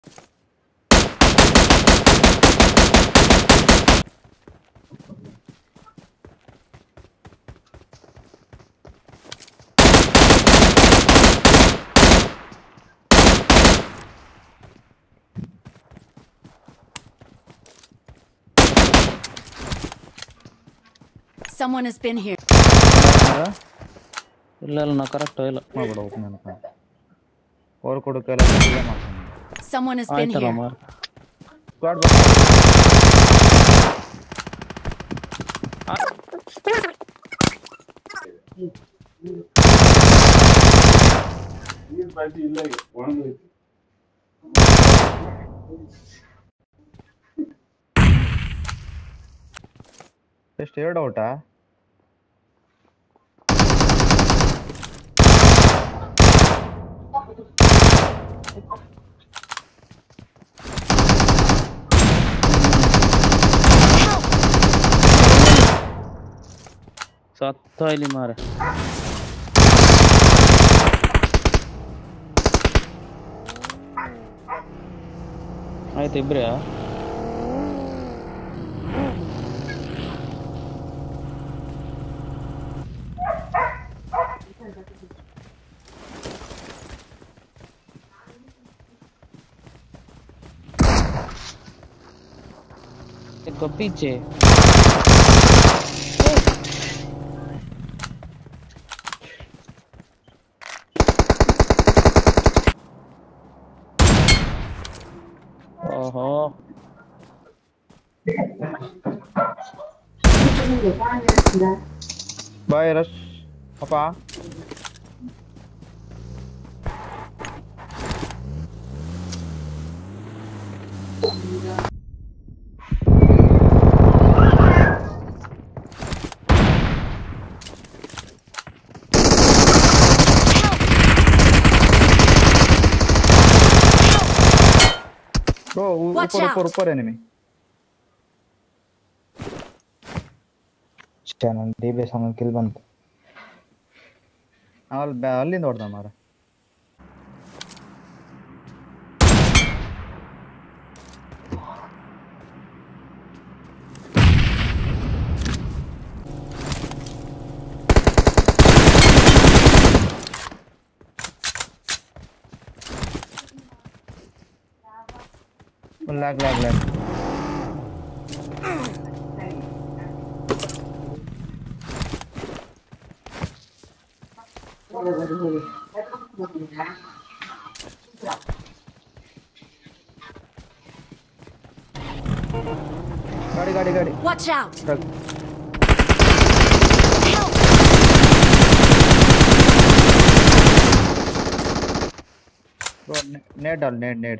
Someone has been here. ಇಲ್ಲ correct ಇಲ್ಲ ಮಾಡ್ಬಿಡು ಓಪನ್ ಅನ್ಕೊಂಡು ಓರ್ ಕೊಡಕ್ಕೆಲ್ಲ ಇಲ್ಲೇ ಮಾಡ್ತಾನೆ. Someone has been ಆಯ್ತಲ್ಲ here. ಮಾರ್ ಸ್ಕ್ವಾಡ್ ಎಷ್ಟು 2 ಔಟಾ? ಸತ್ತ ಇಲ್ಲಿ ಮಾರ ಆಯ್ತು ಇಬ್ರೇ पीछे ओहो ಬಾಯ್ ರಶ್ ಅಪ್ಪ ಬ್ರೋ ऊपर एनिमी ಚಾನಲ್ ಡಿಬಿ ಸಂಗ ಕಿಲ್ ಬಂತು ಅಲ್ಲಿಂದ ಹೊಡೆದ ಮಾರ lag गाड़ी Watch out. Truck bro net डाल नेट